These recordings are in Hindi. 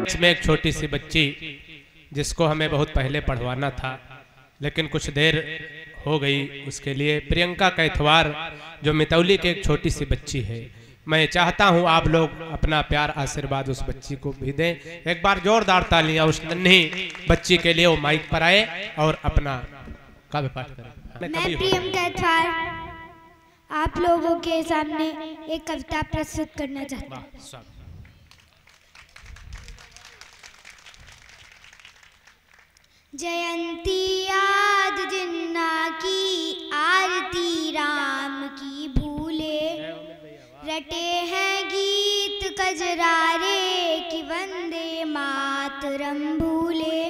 मंच में एक छोटी सी बच्ची जिसको हमें बहुत पहले पढ़वाना था, लेकिन कुछ देर हो गई, उसके लिए प्रियंका कैथवार जो मितौली की एक छोटी सी बच्ची है, मैं चाहता हूं आप लोग अपना प्यार आशीर्वाद उस बच्ची को भी दें। एक बार जोरदार तालियां उस नन्ही बच्ची के लिए। वो माइक पर आए और अपना काव्य पाठ करें। मैं प्रियंका कैथवार आप लोगों के सामने एक कविता प्रस्तुत करना चाहता हूँ। जयंती याद जिन्ना की आरती राम की भूले, रटे हैं गीत कजरारे की वंदे मातरम भूले।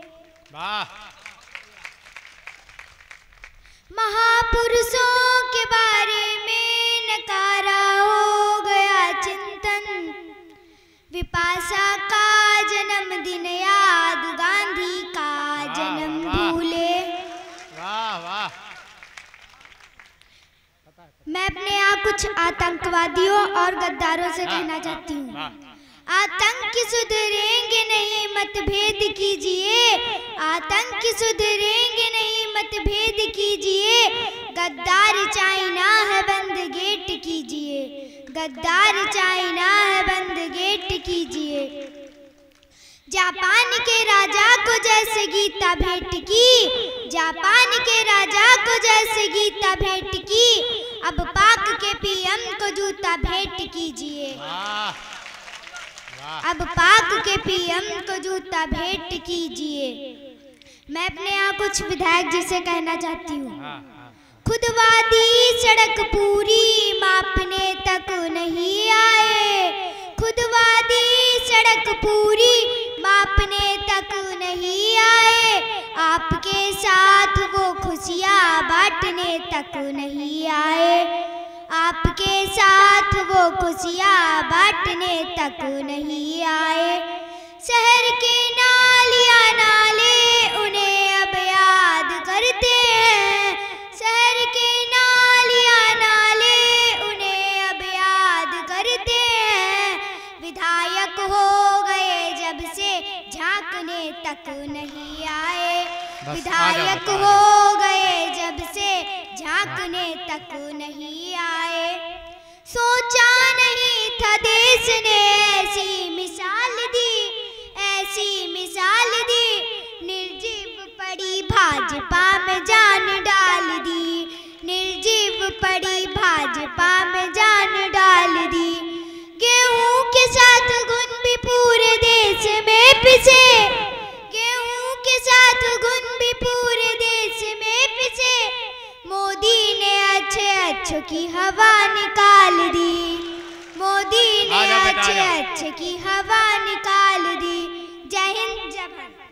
महापुरुषों के बारे में नकारा हो गया चिंतन, विपाशा का जन्मदिन याद गांधी का जन्म भूले। मैं अपने यहाँ कुछ आतंकवादियों और गद्दारों से कहना चाहती हूँ, आतंक सुधरेंगे नहीं मतभेद कीजिए, आतंक सुधरेंगे नहीं मतभेद कीजिए, गद्दार चाइना है बंद गेट कीजिए, गद्दार चाइना है बंद गेट कीजिए। जापान के राजा को जैसे गीता भेंट की, जापान के राजा को जैसे गीता भेंट की, अब पाक के पीएम को जूता भेंट कीजिए, अब पाक के पीएम को जूता भेंट कीजिए। मैं अपने यहाँ कुछ विधायक जी से कहना चाहती हूँ, खुदवादी सड़क पूरी मापने तक नहीं आए, खुदवादी सड़क पूरी मापने तक नहीं आए, आपके साथ वो खुशियाँ बांटने तक नहीं आए, आपके साथ वो खुशियाँ बांटने तक नहीं आए। शहर के नालियाँ नाले उन्हें अब याद करते हैं, शहर के नालियाँ नाले उन्हें अब याद करते हैं, विधायक हो गए जब से झांकने तक नहीं आए, विधायक हो गए जब से झांकने तक नहीं आए। सोचा नहीं था देश ने ऐसी मिसाल दी, ऐसी मिसाल दी, निर्जीव पड़ी भाजपा में जान डाल दी, निर्जीव पड़ी भाजपा में जान डाल दी। गेहूं के साथ गुण भी पूरे देश में पिसे, गेहूं के साथ गुण भी पूरे देश में पिसे, मोदी ने अच्छे अच्छे की हवा निकाल दी, मोदी ने अच्छे अच्छे की हवा निकाल दी। जय हिंद जय भारत।